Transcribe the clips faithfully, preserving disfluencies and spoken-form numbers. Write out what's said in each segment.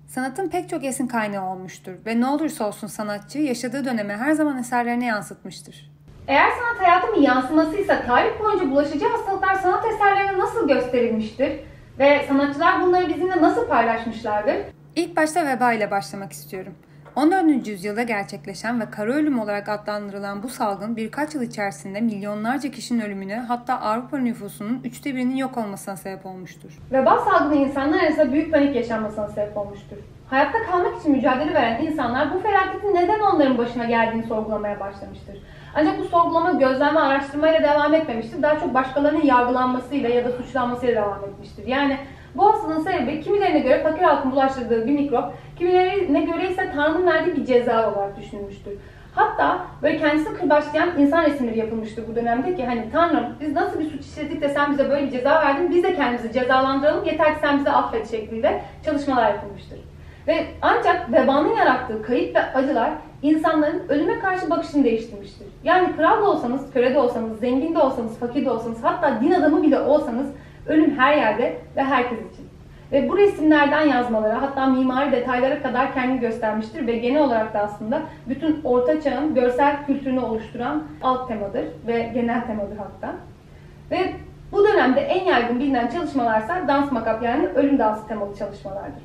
Sanatın pek çok esin kaynağı olmuştur ve ne olursa olsun sanatçı yaşadığı dönemi her zaman eserlerine yansıtmıştır. Eğer sanat hayatın bir yansımasıysa tarih boyunca bulaşıcı hastalıklar sanat eserlerine nasıl gösterilmiştir ve sanatçılar bunları bizimle nasıl paylaşmışlardır? İlk başta veba ile başlamak istiyorum. on dördüncü yüzyılda gerçekleşen ve kara ölüm olarak adlandırılan bu salgın birkaç yıl içerisinde milyonlarca kişinin ölümüne, hatta Avrupa nüfusunun üçte birinin yok olmasına sebep olmuştur. Veba salgını insanlar arasında büyük panik yaşanmasına sebep olmuştur. Hayatta kalmak için mücadele veren insanlar bu felaketin neden onların başına geldiğini sorgulamaya başlamıştır. Ancak bu sorgulama gözlem ve araştırmayla devam etmemiştir. Daha çok başkalarının yargılanmasıyla ya da suçlanmasıyla devam etmiştir. Yani bu hastalığın sebebi kimilerine göre fakir halkın bulaştırdığı bir mikrop, kimilerine göre ise Tanrı'nın verdiği bir ceza olarak düşünülmüştür. Hatta böyle kendisini kırbaçlayan insan resimleri yapılmıştır bu dönemde ki hani Tanrım biz nasıl bir suç işledik de sen bize böyle bir ceza verdin, biz de kendimizi cezalandıralım, yeter ki sen bize affet şeklinde çalışmalar yapılmıştır. Ve ancak vebanın yarattığı kayıp ve acılar insanların ölüme karşı bakışını değiştirmiştir. Yani kral da olsanız, köle de olsanız, zengin de olsanız, fakir de olsanız, hatta din adamı bile olsanız ölüm her yerde ve herkes için. Ve bu resimlerden yazmalara, hatta mimari detaylara kadar kendini göstermiştir ve genel olarak da aslında bütün Orta Çağ'ın görsel kültürünü oluşturan alt temadır ve genel temadır hatta. Ve bu dönemde en yaygın bilinen çalışmalarsa dans makap yani ölüm dansı temalı çalışmalardır.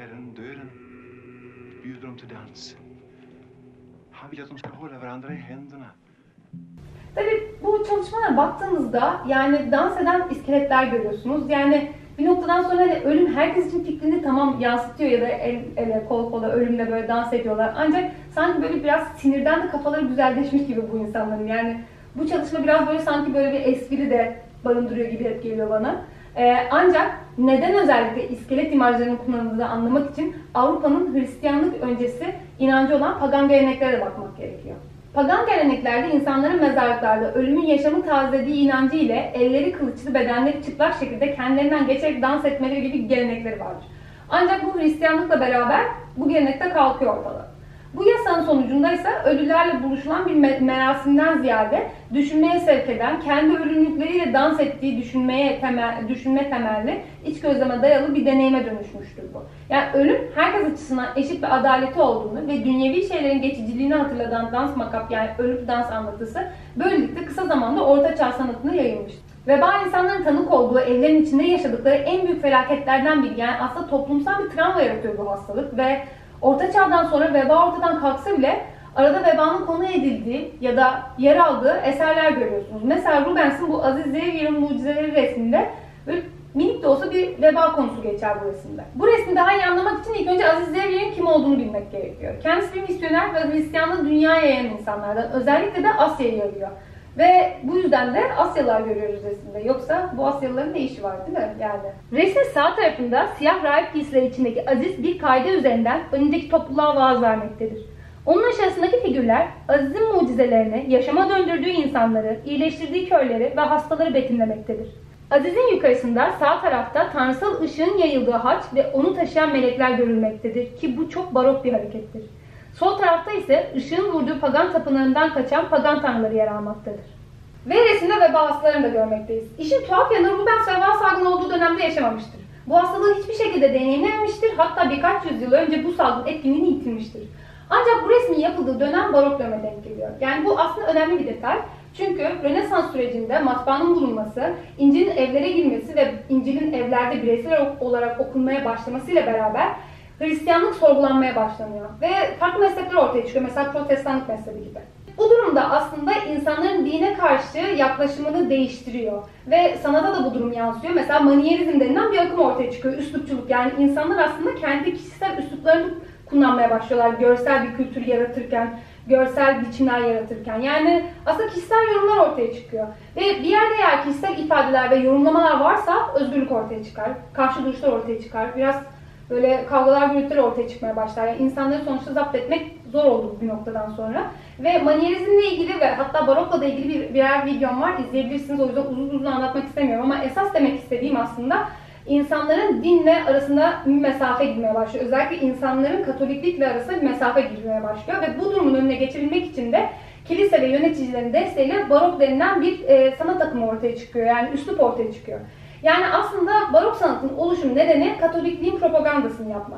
Tabii bu çalışmalara baktığınızda yani dans eden iskeletler görüyorsunuz. Yani bir noktadan sonra hani ölüm herkes için fikrini tamam yansıtıyor ya da el ele kol kola ölümle böyle dans ediyorlar. Ancak sanki böyle biraz sinirden de kafaları güzelleşmiş gibi bu insanların. Yani bu çalışma biraz böyle sanki böyle bir espri de barındırıyor gibi hep geliyor bana. Ee, ancak neden özellikle iskelet imajlarının kullanıldığını anlamak için Avrupa'nın Hristiyanlık öncesi inancı olan pagan geleneklere de bakmak gerekiyor. Pagan geleneklerde insanların mezarlıklarda ölümün yaşamı tazelediği inancı ile elleri kılıçlı, bedenleri çıplak şekilde kendilerinden geçerek dans etmeleri gibi gelenekleri vardır. Ancak bu Hristiyanlıkla beraber bu gelenekte kalkıyor ortalığa. Bu yasanın sonucunda ise ölülerle buluşulan bir merasimden ziyade düşünmeye sevk eden, kendi ölümlükleriyle dans ettiği düşünmeye temel, düşünme temelli, iç gözleme dayalı bir deneyime dönüşmüştür bu. Yani ölüm herkes açısından eşit bir adaleti olduğunu ve dünyevi şeylerin geçiciliğini hatırlatan dans makap yani ölüm dans anlatısı böylelikle kısa zamanda Orta Çağ sanatına yayılmıştır. Veba insanların tanık olduğu evlerin içinde yaşadıkları en büyük felaketlerden biri. Yani aslında toplumsal bir travma yaratıyor bu hastalık ve Orta Çağ'dan sonra veba ortadan kalksa bile arada vebanın konu edildiği ya da yer aldığı eserler görüyorsunuz. Mesela Rubens'in bu Aziz Xavier'in Mucizeleri resminde böyle minik de olsa bir veba konusu geçer bu resimde. Bu resmi daha iyi anlamak için ilk önce Aziz Xavier'in kim olduğunu bilmek gerekiyor. Kendisi bir misyoner ve Hristiyanlığı dünyaya yayan insanlardan, özellikle de Asya'ya yayıyor. Ve bu yüzden de Asyalılar görüyoruz resimde. Yoksa bu Asyalıların ne işi var değil mi yani? Resmin sağ tarafında siyah rahip giysileri içindeki Aziz bir kaide üzerinden önündeki topluluğa vaaz vermektedir. Onun aşağısındaki figürler Aziz'in mucizelerini, yaşama döndürdüğü insanları, iyileştirdiği köyleri ve hastaları betimlemektedir. Aziz'in yukarısında sağ tarafta tanrısal ışığın yayıldığı haç ve onu taşıyan melekler görülmektedir ki bu çok barok bir harekettir. Sol tarafta ise ışığın vurduğu pagan tapınağından kaçan pagan tanrıları yer almaktadır. Ve resimde veba hastalarını da görmekteyiz. İşin tuhaf yanı Rubens veba salgını olduğu dönemde yaşamamıştır. Bu hastalığı hiçbir şekilde deneyimlememiştir. Hatta birkaç yüzyıl önce bu salgın etkinliğini yitirmiştir. Ancak bu resmin yapıldığı dönem barok döneme denk geliyor. Yani bu aslında önemli bir detay. Çünkü Rönesans sürecinde matbaanın bulunması, İncil'in evlere girmesi ve İncil'in evlerde bireysel olarak okunmaya başlamasıyla beraber Hristiyanlık sorgulanmaya başlanıyor ve farklı meslekler ortaya çıkıyor. Mesela protestanlık mezhebi gibi. Bu durumda aslında insanların dine karşı yaklaşımını değiştiriyor ve sanata da bu durum yansıyor. Mesela manyerizm denilen bir akım ortaya çıkıyor. Üslupçuluk, yani insanlar aslında kendi kişisel üsluplarını kullanmaya başlıyorlar. Görsel bir kültür yaratırken, görsel biçimler yaratırken. Yani aslında kişisel yorumlar ortaya çıkıyor. Ve bir yerde eğer kişisel ifadeler ve yorumlamalar varsa özgürlük ortaya çıkar. Karşı duruşlar ortaya çıkar. Biraz böyle kavgalar, gürültüler ortaya çıkmaya başlar. Yani insanları sonuçta zapt etmek zor oldu bir noktadan sonra. Ve manyerizmle ilgili ve hatta barokla da ilgili bir, birer videom var. İzleyebilirsiniz. O yüzden uzun uzun anlatmak istemiyorum. Ama esas demek istediğim aslında insanların dinle arasında bir mesafe girmeye başlıyor. Özellikle insanların katoliklikle arasında bir mesafe girmeye başlıyor. Ve bu durumun önüne geçebilmek için de kilise ve yöneticilerin desteğiyle barok denilen bir e, sanat akımı ortaya çıkıyor. Yani üslup ortaya çıkıyor. Yani aslında barok sanatın oluşum nedeni Katolikliğin propagandasını yapmak.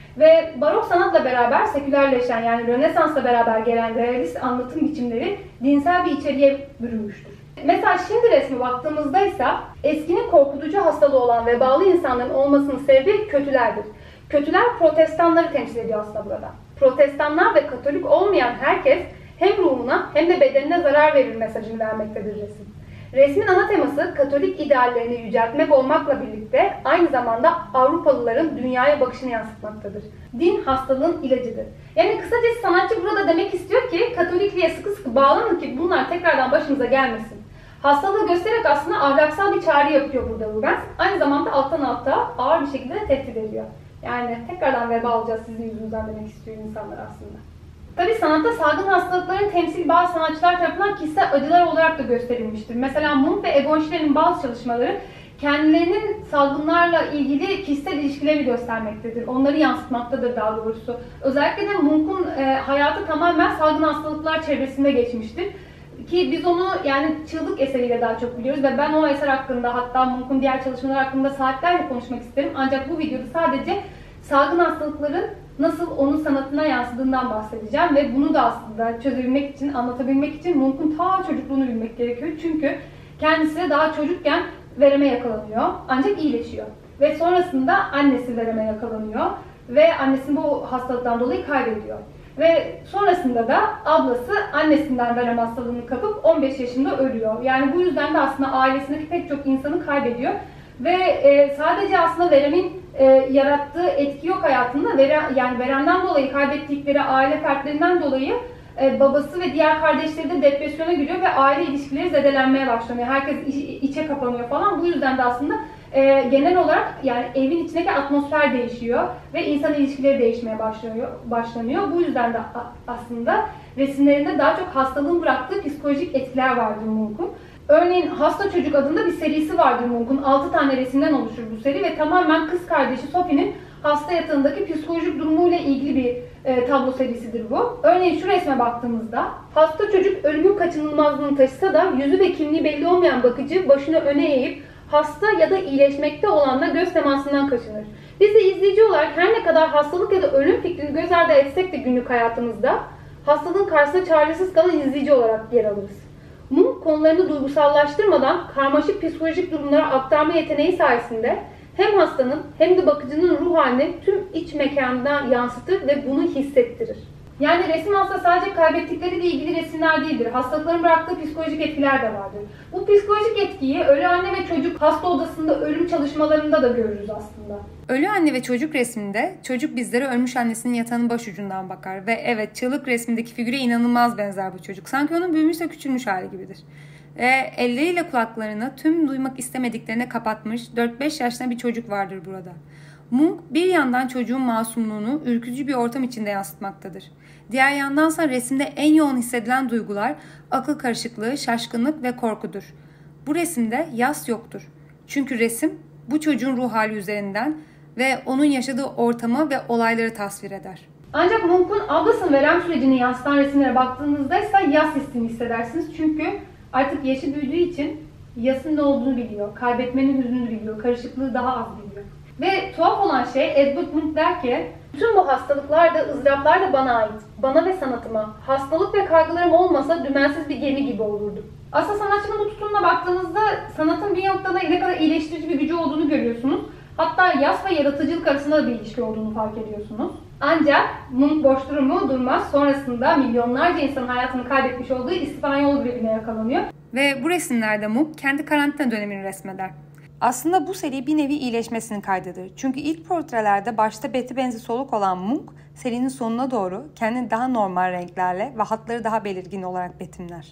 Ve barok sanatla beraber sekülerleşen, yani Rönesans'la beraber gelen realist anlatım biçimleri dinsel bir içeriğe bürünmüştür. Mesela şimdi resme baktığımızda ise eskinin korkutucu hastalığı olan vebalı insanların olmasının sebebi kötülerdir. Kötüler protestanları temsil ediyor aslında burada. Protestanlar ve Katolik olmayan herkes hem ruhuna hem de bedenine zarar verir mesajını vermektedir resim. Resmin ana teması Katolik ideallerini yüceltmek olmakla birlikte aynı zamanda Avrupalıların dünyaya bakışını yansıtmaktadır. Din hastalığın ilacıdır. Yani kısacası sanatçı burada demek istiyor ki Katolikliğe sıkı sıkı bağlanın ki bunlar tekrardan başınıza gelmesin. Hastalığı göstererek aslında ahlaksal bir çağrı yapıyor burada Rubens. Aynı zamanda alttan alta ağır bir şekilde tehdit ediyor. Yani tekrardan veba alacağız sizin yüzünüzden demek istiyor insanlar aslında. Tabi sanatta salgın hastalıkların temsili bazı sanatçılar tarafından kişisel acılar olarak da gösterilmiştir. Mesela Munch ve Egon Schiller'in bazı çalışmaları kendilerinin salgınlarla ilgili kişisel ilişkileri göstermektedir. Onları yansıtmaktadır daha doğrusu. Özellikle de Munch'un e, hayatı tamamen salgın hastalıklar çevresinde geçmiştir. Ki biz onu yani çığlık eseriyle daha çok biliyoruz ve ben o eser hakkında, hatta Munch'un diğer çalışmaları hakkında saatlerce konuşmak isterim. Ancak bu videoda sadece salgın hastalıkların nasıl onun sanatına yansıdığından bahsedeceğim ve bunu da aslında çözebilmek için, anlatabilmek için Munch'un ta çocukluğunu bilmek gerekiyor. Çünkü kendisi daha çocukken vereme yakalanıyor ancak iyileşiyor. Ve sonrasında annesi vereme yakalanıyor ve annesini bu hastalıktan dolayı kaybediyor. Ve sonrasında da ablası annesinden verem hastalığını kapıp on beş yaşında ölüyor. Yani bu yüzden de aslında ailesindeki pek çok insanı kaybediyor. Ve e, sadece aslında veremin e, yarattığı etki yok hayatında. Vere, yani veremden dolayı kaybettikleri aile fertlerinden dolayı e, babası ve diğer kardeşleri de depresyona giriyor ve aile ilişkileri zedelenmeye başlanıyor. Herkes iç, içe kapanıyor falan. Bu yüzden de aslında e, genel olarak yani evin içindeki atmosfer değişiyor ve insan ilişkileri değişmeye başlıyor, başlanıyor. Bu yüzden de aslında resimlerinde daha çok hastalığın bıraktığı psikolojik etkiler vardır Munch'un. Örneğin Hasta Çocuk adında bir serisi vardır Munch'un. altı tane resimden oluşur bu seri ve tamamen kız kardeşi Sophie'nin hasta yatağındaki psikolojik durumuyla ilgili bir e, tablo serisidir bu. Örneğin şu resme baktığımızda hasta çocuk ölümün kaçınılmazlığını taşısa da yüzü ve kimliği belli olmayan bakıcı başını öne eğip hasta ya da iyileşmekte olanla göz temasından kaçınır. Biz de izleyici olarak her ne kadar hastalık ya da ölüm fikrini göz ardı etsek de günlük hayatımızda hastalığın karşısında çaresiz kalan izleyici olarak yer alırız. Munch konularını duygusallaştırmadan karmaşık psikolojik durumlara aktarma yeteneği sayesinde hem hastanın hem de bakıcının ruh halini tüm iç mekanına yansıtır ve bunu hissettirir. Yani resim aslında sadece kaybettikleriyle ilgili resimler değildir. Hastalıkların bıraktığı psikolojik etkiler de vardır. Bu psikolojik etkiyi Ölü Anne ve Çocuk hasta odasında ölüm çalışmalarında da görürüz aslında. Ölü Anne ve Çocuk resminde çocuk bizlere ölmüş annesinin yatağının başucundan bakar. Ve evet, çığlık resmindeki figüre inanılmaz benzer bu çocuk. Sanki onun büyümüş ve küçülmüş hali gibidir. Ve elleriyle kulaklarını tüm duymak istemediklerine kapatmış dört beş yaşında bir çocuk vardır burada. Munch bir yandan çocuğun masumluğunu ürkücü bir ortam içinde yansıtmaktadır. Diğer yandansa resimde en yoğun hissedilen duygular akıl karışıklığı, şaşkınlık ve korkudur. Bu resimde yas yoktur. Çünkü resim bu çocuğun ruh hali üzerinden ve onun yaşadığı ortamı ve olayları tasvir eder. Ancak Munch'un ablasının verem sürecini yansıtan resimlere baktığınızda ise yas hissini hissedersiniz. Çünkü artık yaşı büyüdüğü için yasın ne olduğunu biliyor, kaybetmenin hüznünü biliyor, karışıklığı daha az biliyor. Ve tuhaf olan şey Edvard Munch der ki, bütün bu hastalıklar da ızdıraplar da bana ait. Bana ve sanatıma. Hastalık ve kaygılarım olmasa dümensiz bir gemi gibi olurdu. Aslında sanatçının bu tutumuna baktığınızda sanatın bir noktada ne kadar iyileştirici bir gücü olduğunu görüyorsunuz. Hatta yas ve yaratıcılık arasında da bir ilişki olduğunu fark ediyorsunuz. Ancak Munch boş durumu durmaz. Sonrasında milyonlarca insanın hayatını kaybetmiş olduğu İspanyol gribine yakalanıyor. Ve bu resimlerde Munch kendi karantina dönemini resmeder. Aslında bu seri bir nevi iyileşmesinin kaydıdır. Çünkü ilk portrelerde başta beti benzi soluk olan Munch, serinin sonuna doğru kendini daha normal renklerle ve hatları daha belirgin olarak betimler.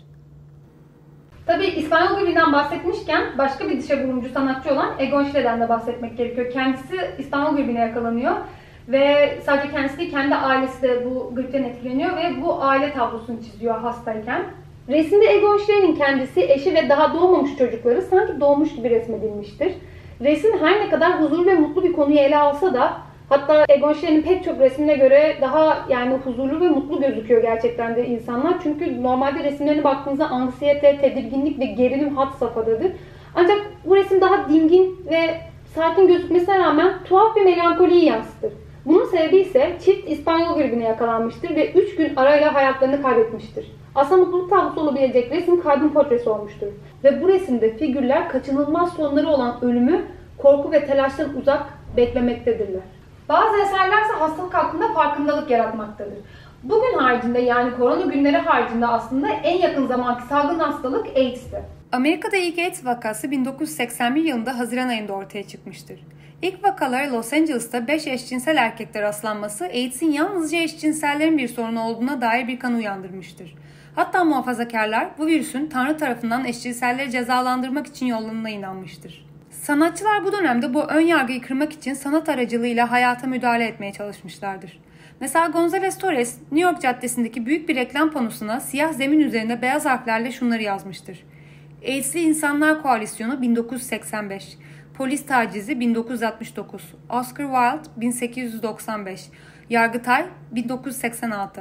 Tabii İspanyol gribinden bahsetmişken başka bir dışa vurumcu sanatçı olan Egon Schiller'den de bahsetmek gerekiyor. Kendisi İspanyol gribine yakalanıyor ve sadece kendisi değil, kendi ailesi de bu gripten etkileniyor ve bu aile tablosunu çiziyor hastayken. Resimde Egon Schiller'in kendisi, eşi ve daha doğmamış çocukları sanki doğmuş gibi resmedilmiştir. Resim her ne kadar huzurlu ve mutlu bir konuyu ele alsa da, hatta Egon Schiller'in pek çok resmine göre daha yani huzurlu ve mutlu gözüküyor gerçekten de insanlar. Çünkü normalde resimlerine baktığınızda anksiyete, tedirginlik ve gerilim had safhadadır. Ancak bu resim daha dingin ve sakin gözükmesine rağmen tuhaf bir melankoliyi yansıtır. Bunun sebebi ise çift İspanyol gribine yakalanmıştır ve üç gün arayla hayatlarını kaybetmiştir. Aslında mutluluk tablosu olabilecek resim kalbin portresi olmuştur. Ve bu resimde figürler kaçınılmaz sonları olan ölümü korku ve telaştan uzak beklemektedirler. Bazı eserler ise hastalık hakkında farkındalık yaratmaktadır. Bugün haricinde, yani korona günleri haricinde aslında en yakın zamanki salgın hastalık AIDS'ti. Amerika'da ilk AIDS vakası bin dokuz yüz seksen bir yılında Haziran ayında ortaya çıkmıştır. İlk vakalara Los Angeles'ta beş eşcinsel erkekte rastlanması AIDS'in yalnızca eşcinsellerin bir sorunu olduğuna dair bir kanı uyandırmıştır. Hatta muhafazakarlar bu virüsün Tanrı tarafından eşcinselleri cezalandırmak için yollanına inanmıştır. Sanatçılar bu dönemde bu ön yargıyı kırmak için sanat aracılığıyla hayata müdahale etmeye çalışmışlardır. Mesela González Torres, New York caddesindeki büyük bir reklam panosuna siyah zemin üzerinde beyaz harflerle şunları yazmıştır: AIDS'li İnsanlar Koalisyonu bin dokuz yüz seksen beş, Polis Tacizi bin dokuz yüz altmış dokuz, Oscar Wilde bin sekiz yüz doksan beş, Yargıtay bin dokuz yüz seksen altı,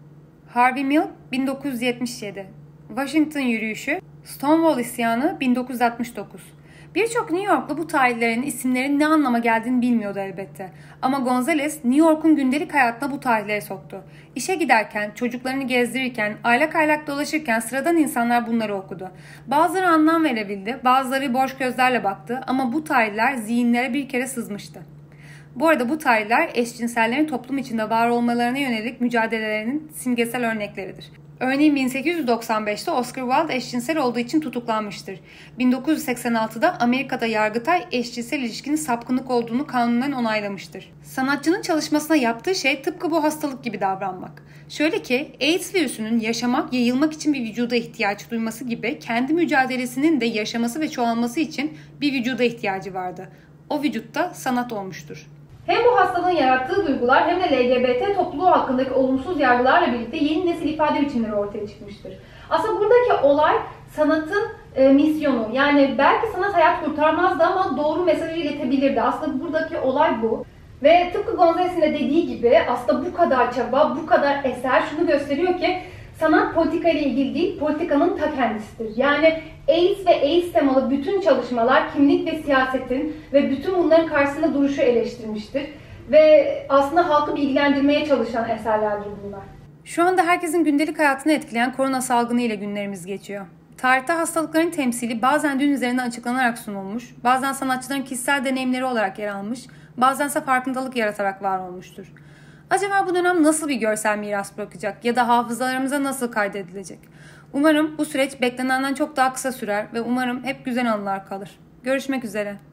Harvey Milk bin dokuz yüz yetmiş yedi, Washington Yürüyüşü, Stonewall İsyanı bin dokuz yüz altmış dokuz. Birçok New Yorklu bu tarihlerin isimlerin ne anlama geldiğini bilmiyordu elbette. Ama González New York'un gündelik hayatına bu tarihleri soktu. İşe giderken, çocuklarını gezdirirken, aylak aylak dolaşırken sıradan insanlar bunları okudu. Bazıları anlam verebildi, bazıları boş gözlerle baktı ama bu tarihler zihinlere bir kere sızmıştı. Bu arada bu tarihler eşcinsellerin toplum içinde var olmalarına yönelik mücadelelerinin simgesel örnekleridir. Örneğin bin sekiz yüz doksan beşte Oscar Wilde eşcinsel olduğu için tutuklanmıştır. bin dokuz yüz seksen altıda Amerika'da Yargıtay eşcinsel ilişkinin sapkınlık olduğunu kanunen onaylamıştır. Sanatçının çalışmasına yaptığı şey tıpkı bu hastalık gibi davranmak. Şöyle ki AIDS virüsünün yaşamak, yayılmak için bir vücuda ihtiyaç duyması gibi kendi mücadelesinin de yaşaması ve çoğalması için bir vücuda ihtiyacı vardı. O vücutta sanat olmuştur. Hem bu hastalığın yarattığı duygular hem de L G B T topluluğu hakkındaki olumsuz yargılarla birlikte yeni nesil ifade biçimleri ortaya çıkmıştır. Aslında buradaki olay sanatın e, misyonu. Yani belki sanat hayat kurtarmazdı ama doğru mesajı iletebilirdi. Aslında buradaki olay bu. Ve tıpkı González'in de dediği gibi aslında bu kadar çaba, bu kadar eser şunu gösteriyor ki sanat politika ile ilgili değil, politikanın ta kendisidir. Yani AIDS ve AIDS temalı bütün çalışmalar kimlik ve siyasetin ve bütün bunların karşısında duruşu eleştirmiştir. Ve aslında halkı bilgilendirmeye çalışan eserlerdir bunlar. Şu anda herkesin gündelik hayatını etkileyen korona salgını ile günlerimiz geçiyor. Tarihte hastalıkların temsili bazen din üzerinden açıklanarak sunulmuş, bazen sanatçıların kişisel deneyimleri olarak yer almış, bazense farkındalık yaratarak var olmuştur. Acaba bu dönem nasıl bir görsel miras bırakacak ya da hafızalarımıza nasıl kaydedilecek? Umarım bu süreç beklenenden çok daha kısa sürer ve umarım hep güzel anılar kalır. Görüşmek üzere.